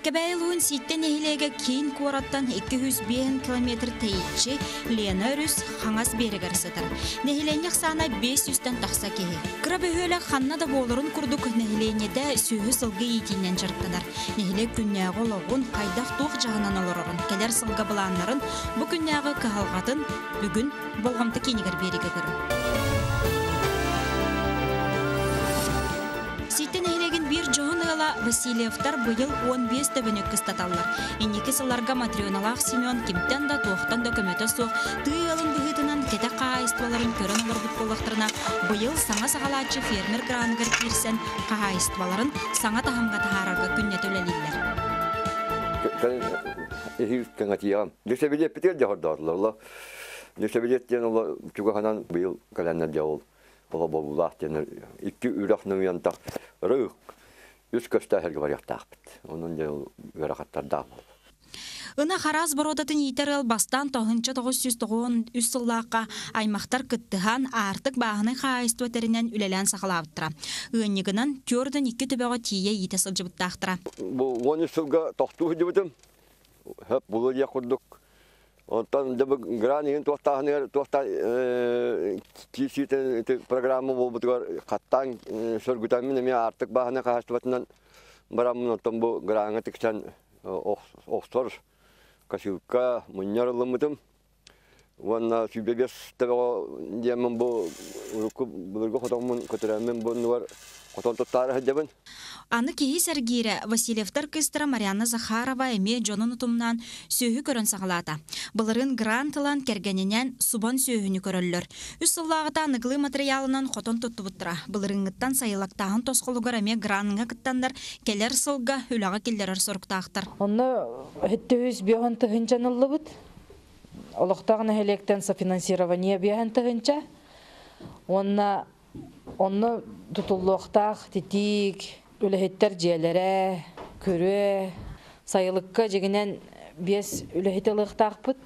Кебейлуын ситтен ehilege кейін куараттан 200 километр тейітші Лена өріс хаңас берігер сытыр. Нехиленек сана 500-тен тақса кеге. Крабы ханна да болырын күрдік нехиленеде сүйі сылғы етінен жырттынар. Нехилек күннәғы олығын қайдақ туқ жағынан олырығын. Келер сылғы бұланларын бұ күннәғы кағалғатын бүгін болғамты кенегер берігі көрін. Ситтен ehilegen bir жоғын ұғыла Васильевтар бұйыл 15 төбінік кыстаталар. Инекі сыларға матрионалақ Семен кемттен да тоқтан документі соқ, тыйылын бұғытынан кәті қағайыстываларын көрін олырдық болықтырына бұйыл саңа сағалатшы фермер гранығыр керсен қағайыстываларын саңа тағымға тағарарға күнне төлелейлер. Ola bolulaq denir. 2 üraqның янтақ рық үс көстәһәргә бар яқтақпыт. Onun да вәрақаттарда. Ына хараз бородатын итерел бастан 993 сыллаққа аймақтар кыттыхан артык бағыны қайысту өтерінен үлелен сақылауыттыра. Үйінігінен көрдің 2 төбеға тие ете сылжыбыттақтыра. Бұл 10 сылға тоқту өдібітім. Хөп бұлы де құрдық. Ondan da bu granın tohta kişiden programı oldu kattan sorgutamın mi artık bahane karşılatından baramın ondan bu granı tiksen oksor kaşıkka munyarlımdım. Valla sübebes tabi diyemem bu bulurgu kotamın kötüremin bunu var kotan tutar hedebin. Аны кеhi сәргері Васильевтар кыстыра Марьяна Захарова әме жонын ұтымнан сөйі көрін сағылата. Бұлырын грантылан кергенінен субан сөйіні көрілілер. Үс сыллағыта нығлы материалынан қотын тұтты бұттыра. Бұлырыңғыттан сайылақтағын тосқылығыр әме граныңа кыттандар келер сылға үліға келдерер сұрықтақтыр. Оны әтті өз бейған тұхынчан ұлы бұд. Олықтағын әлектен софинансирование бейған тұхынча. Оны тұтылуқтақ, тетик, үліхеттер жиелері, көрі, сайылыққа жегінен 5 үліхеттіліктақ бұд.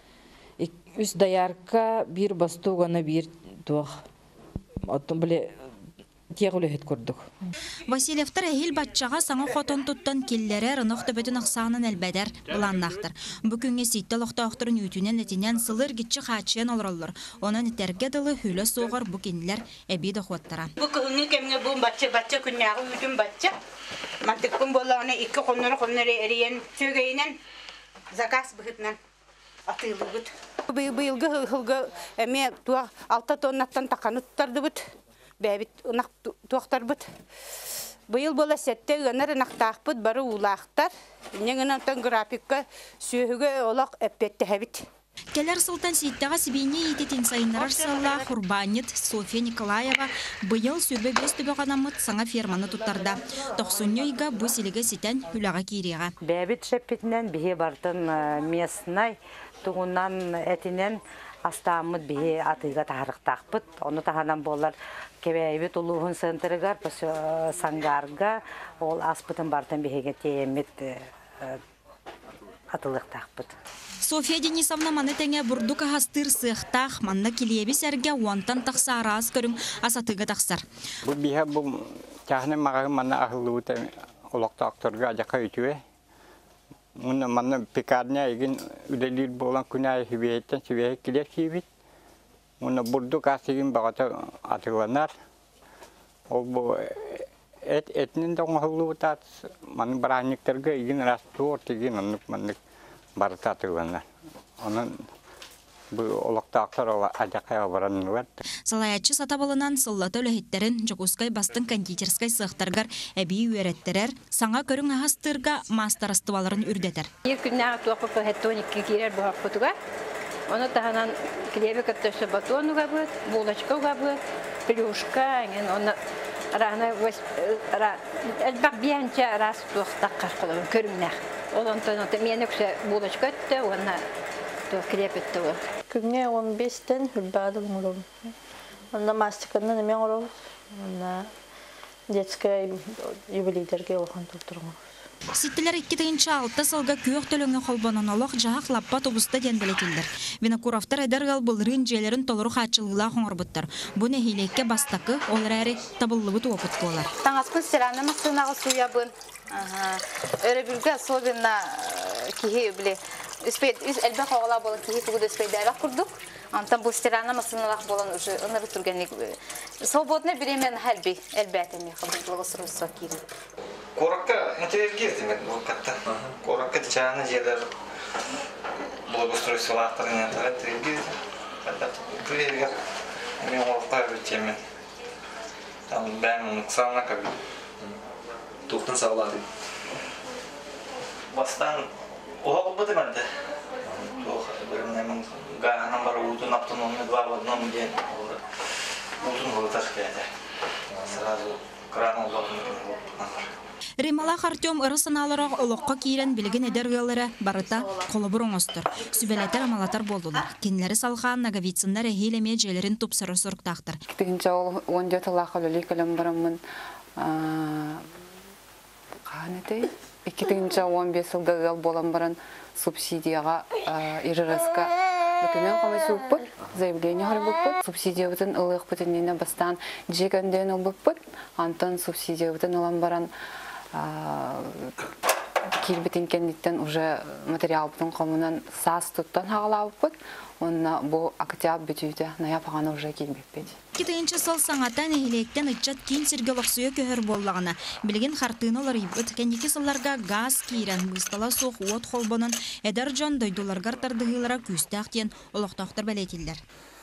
Үс даярқа бір бастуғаны бір туақ. Оттың біле тек үліхет көрдік. Васильевтар әйіл батчаға саңа қотын тұттан келлері рынықты бөтін ақсағынан әлбәдер бұланнақтыр. Бүкінге сейтті лоқта оқтырын үйтінен әтінен сылыр кетші қачыен олырылыр. Оның тәргеділі хүлі соғыр бүкенлер әбейді қуаттыра. Бүкінге кемге бұл батча күннағы үйтін батча. Мантықпын болағына 2 қоннары әрейен сөйгейінен заказ бұғытынан атылы бұд. Бұйылғы ғылғы әме 6 тоннаттан тақануттарды бұд. Бәбит ынақ туақтар бұд. Бұйыл бола сәтте ғанар ынақтақ бұд бары улақтар. Неңін антан графикка сүйігі олақ әппетті әбіт. Келер сылтан сейттіға сібейне ететін сайынарар сылла Хурбанет София Николаева бұйыл сүрбе 5 төбе ғанамыт саңа ферманы тұттарда. 90-ға бұ селігі сетен үліға кейреға. Бәбит шәппетінен біге бартын местнай тұғынан әтінен астамыд бие атыга тахарыктакпыт. Оны таханан болар кебейбит улуғын сынтырыгар, сангарга, ол аспытын бартын бихеге теемет атылықтақпыт. София Денисовна маны тәңе бұрдука хастыр сықтақ, манна келебі сәрге уантан тақса араз көрің асатыға тақсар. Бұл бихе бұл тәхіне мағағы манна ақылы өте олақтақтырға ажаққа өтуе. Мұны манна пекарня егін үдәлер болған күнә хиветтен сиве келер хивет. Мұны бұрдук асығын бағата атыланар. Ол бұл этнен де оңғылы өтат. Маны баранниктарға егін расты ортеген манны барыта атыланар. Оның бұл олақтақтар ажаққа баранын өт. Салаятчы сатабылынан сыллаты өліхеттерін Жокускай бастың кондитерскай сықтарғар әбей үйереттерер, саңа көрің ағастырға мастарыстываларын үрдетер. Күннағы туақпы хеттоникке керер бұғақ бұтыға. Оны тағынан клебе капташы батонуға бұд, булочкаға бұд, плюшка, оны рағына әлбақ бейінче рас туақтақ қарқылығын көріңнәқ. Олантан мен өксе булочка өтті, оны клеп өтті ол. Күнге 15-тен үлбәді ұңырым. Онда мастиканын емен ұрып, детская юбилейдерге олған тұлтырым. Ситтелер 2-6 сылга күйөк төлөңө холбонон олох жаак лаппа тобуста ден белетилдер. Винокуровтар эдергал былрын желерин толору хатчылыгла хоңорбуттар. Бу нехилекке бастакы оларари табыллыбыт опыт болар. Таңаскын сираны масынагы суябын. Өрөбүлгө особенно кихи биле. Элбе хогала болон кихи тугуд спейдара курдук. Антан бу сираны масыналак болон уже ыныры тургенlik. Свободный беремен хелби элбетени хабырлыгы сурусу кири. Коракка интерес кездемек бұл қатта. Коракка чаны жерлер благоустройстволақтарын ентары интерес кездем. Күлерге мен орықта өтемен. Бән нұқсанына көбі. Тоқтан сағылады? Бастан оғыл бұды мәнді. Ғағынан бары ұлдың аптын оны два в одном ден. Ұлдың ғылытар кәді. Сразу кран олғалдың ғылытар. Рималах Артем ырысыналарак олоққа киирен билген эдергелері барыта қолыбыр оңостыр. Сүбелетер амалатар болдылар. Кенлері салған наговицындар әхейлеме желерін тупсыры сұрықтақтыр. Кітігінші ол 14 лақылы лейкілім барымын қағанетай. 2015 жылдығы болан баран субсидияға ИРРС-ка документ қамайсы ұппыт, заявление ғар бұппыт. Субсидия бұтын ұлық бұтыннені бастан жек өнден ұл бұппыт. Антон субсидия бұтын ұлан баран келбетін кендеттен уже материал бұтын қомынан сас тұттан хағыла бұппыт. Онна бұл октябрь бүтүйді наяпағаны уже келбеппеді. 2-нче сыл саңатан эхилектен ытчат кин сиргелок суя көһөр боллагына билген хартыналар ибет кенеки сылларга газ кирен быстала сух от холбонон эдер жон дойдуларгар тардыгылара күстактен олоктоктор белетилдер.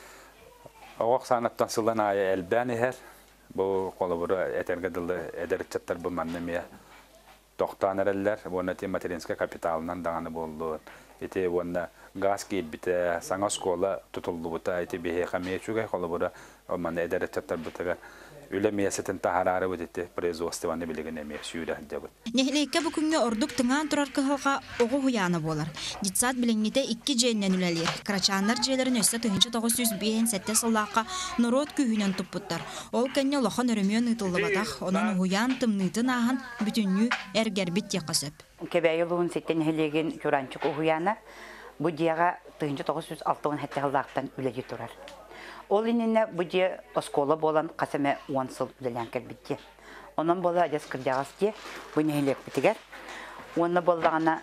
Оқ санаттан сылдан ая элбән эхер бу колобура этерге дылы эдерчаттар бу маннемия токтан эреллер вонати материнский капиталынан даганы болду. Эти вонна газ кирбите саңа школа тутулдубута эти бихе хамечуга колобура Мана эдерчаттар бутага үле миясетін тахарары өтетті производствоны білген әме сүйірі әдебіт. Нехлейке бүкінге ордук тыңан тұрар кығылға оғы хуяны болар. Дитсат біліңнете 2 жейінен үлелер. Крачанлар жейлерін өсті 1905 сәтте сыллаққа нұрот күйінен тұппыттар. Ол кәнне лоқан өрімен ұтылы батақ, оның хуян тымнытын ағын бүтінні әргербит теқасып. Кебәйі луын сеттен хелеген күранчық хуяны бұ дияға 1906 хәтті ғылдақтан үлеге тұрар. Ол инене бұде оскола болан қасаме 10 сыл үлелен кәлбітте. Онын бола әдес кірдіғасте бұны хелек бітігер. Оны болдағына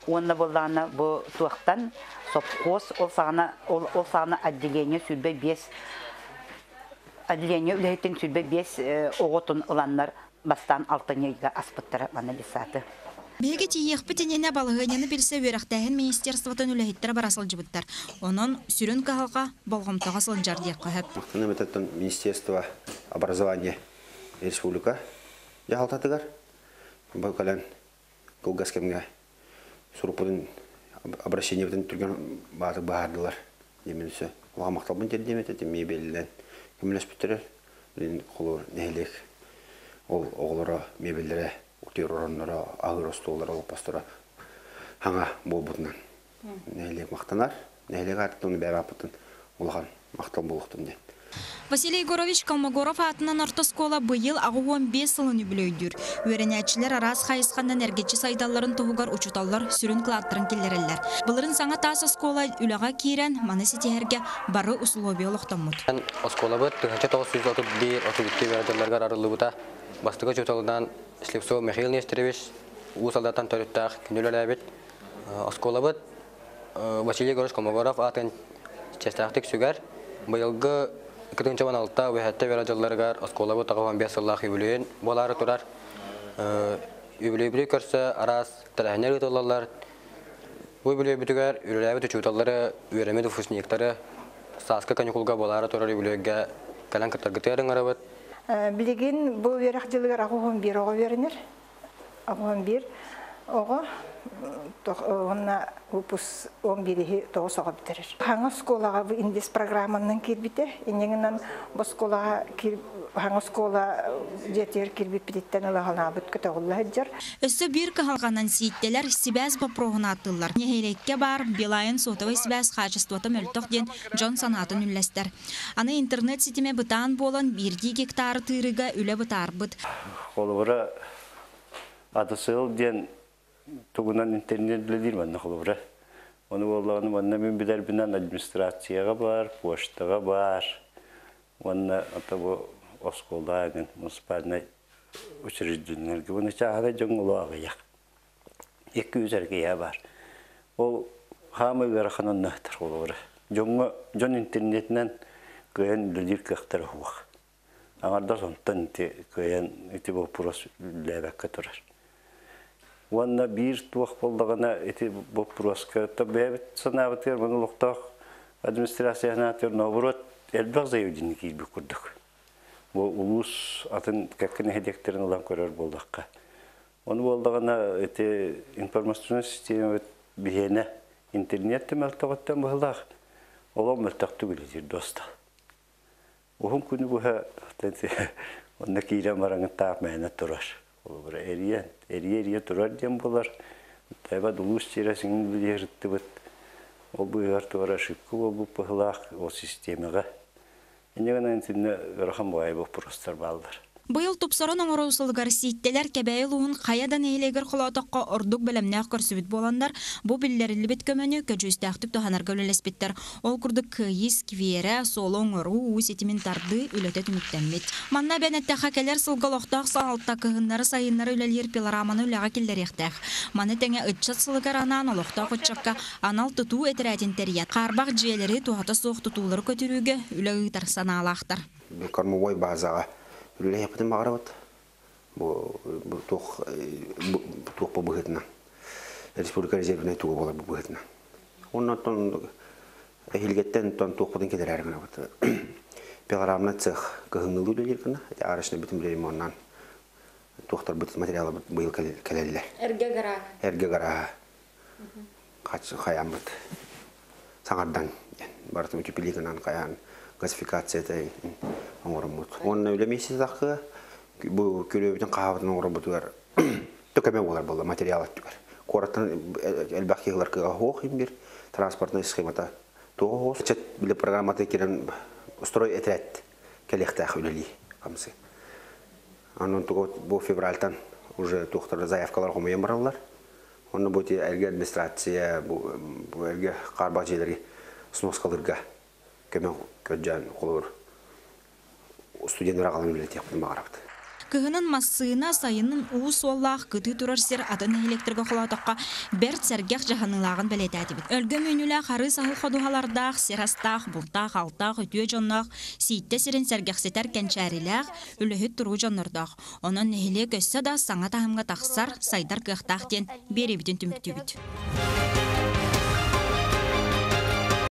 бұ туақтан сопқос ол сағына отделение сүлбе 5 отделение үләйттен сүлбе 5 оғытын ұланлар бастан алтынеге аспыттары маны лисаты. Беге тиек бітенене балығынені білсе өріқтәйін министерствотын үләйттері барасыл жібіттір. Оның сүрін қағылға болғымтаға сылынжар дейк қағып. Мақтаны мәтәттен Министерство образования республика жағалтатығар. Бұл кәлін қылғас кәмге сұрыппыдың обращение бітін түрген бағытық бағардылар. Деменісі оға мақталбын тердеметі, демей белілен көмілес біттірер. Қолыр нәйлек ол оғылары мебелдері Уктер ораннара, агыр остоллар алып бастыра хаңа бол бұтынан. Нәйлек мақтанар, нәйлек артын бәрі апытын олған мақтан болуқтын ден. Василий Егорович Колмогоров атынан орта школа быйыл ағы 15 сылын үбілөйдір. Өренәтшілер арас қайысқандан әргетші сайдаларын тұғығар учуталар сүрін қылаттырын келерелер. Бұлырын саңа тасы школа үліға кейрен маны сетерге бары условия олықтамыд. Оскола бұд 1931-32 вердерлерге арылы бұта. Бастығы чуталыдан Слепцов Михаил Нестерович, Усалдатан Тарюттах, Кинюлялябит, Осколабыт, Василий Егорович Колмогоров, Атын Честахтик Сүгер, Байылғы 2016-та өйәтті вераджаларғар Осколабыт ағуан 5 сыллақ үбілейін болары тұрар. Үбілей көрсі арас тәрәхінер ұтылалар. Үбілей бүтігер үріләбіт үчуталары, үйремеді фусниктары, сасқы каникулға болары тұрар үбілейге кәлін кіртаргытерін арабыт. Білеген бұл верақ жылығар ағуын бір оғы верінер. Ағуын бір оғы онына ұпыс 11-і 9 оғы бітірір. Хаңа сколаға бұл индес программанның келбіті. Енеңінен бұл сколаға хаңа скола жетер келбіт бітеттен ұлағалына бұт көті ұлы әджір. Өсі бір қағалғанан сейттелер сибәз бапроғына аттылар. Нехейлекке бар Билайын сотовай сибәз қачествоты мөлтіқ ден Джон санатын үлләстер. Аны интернет сетіме бұтан болан 1 гектары тырыға үлі бұтар бұд. Қолыбыры адысыл ден тугунан интернет билдир манна холбура. Оны боллаганы манна мен билер бинан администрацияга бар, поштага бар. Манна атабу осколдагын муниципальный учреждениелерге буны чагада жоңулуага як. 200-ге я бар. Ол хамы гараханан нахтар холбура. Жон интернетнен көен билдир кактар хуак. Аңарда сонтан көен эти вопрос лебекке турар. Ванна бир туак болдагана эти вопроска табебит санабытыр монологтак администрацияна төр наоборот элбак заявление кийби курдук. Бу улус атын каккene хедектерин улам көрөр болдакка. Оны болдагана эти информационный система бихене интернет темелтагаттан болдак. Олар мөлтакту билдир достар. Ohun kunu bu ha tenti onda kira marang taap mena turur. Olur eriye turur diye bular. Tabi dulus çira singin bilir tibet. O bu yer turur şıkkı bu pahlak o sistemega. İnegana intine rakam boy bu prostar baldır. Быйыл тупсаран оңорусулгар ситтелер кебейлуун каядан эйлегер холотокко ордук белемнех көрсүбүт боландар бу биллерилбит көмөнү көжүстактып тоханарга өлелеспиттер. Ол курдук кыйыс квиере солоңору усетимин тарды үлөтө түмүктенмит. Манна бенетте хакелер сылгалоктак саалтта кыгыннары сайыннары үлелер пилораманы үлага килдерехтех. Маны теңе ытчат сылгар анан олоктак ычакка анал тутуу этеретин терия. Карбак жиелери тухата соок тутуулары көтүрүүгө үлөгүтар санаалаактар. Кормовой базага Үлі епітін мағарабыд. Бұл туқ бұл бұғытына. Республика резервіне туғы болар бұл бұғытына. Оннан әйілгеттен туқ бұдың келер әргіна бұд. Пеларамына цех кығыңылы үлі еркіна. Арышына бітім білерім оннан. Туқтар бұд материалы бұйыл кәлелі. Әрге ғара? Әрге ғара. Қаян бұд. Саңардан. Барытым үтіп білігінен қаян. Классификацияда оңырымыд. Оның өлемейсіз ақы, бұл көлөбітін қағабытын оңырымыдығар төкеме олар болды, материал әттігер. Қораттан әлбәқ еғілер кіға хоқым бір, транспортный схемата тоғы хоқ. Чет білі программаты керен строй әтірәт кәлеқті ақы өлелі қамсы. Оның бұл февральтан уже тоқтарды заявкалар қомайын баралар. Оның бұл әлгі администрация, бұл әлгі қарбақ жерлерге сыносқалырға көмен көджан қолыр студенттер ағалын білет яқпын мағарапты. Кыгынын массыына сайынын уус оллақ кыты турар сер атын электрге холотаққа берт сәргеқ жағанылағын білет әдібіт. Өлгі мөнілі қары сағыл қодуғалардақ, серастақ, бұлтақ, алтақ, өтуе жоннақ, сейтте серін сәргеқсетер кәнчәріләқ, үліхіт тұру жоннырдақ. Оның нәхіле көсі да саңа тағымға тақсар, сайдар қықтақ ден бері бітін түміктүбіт.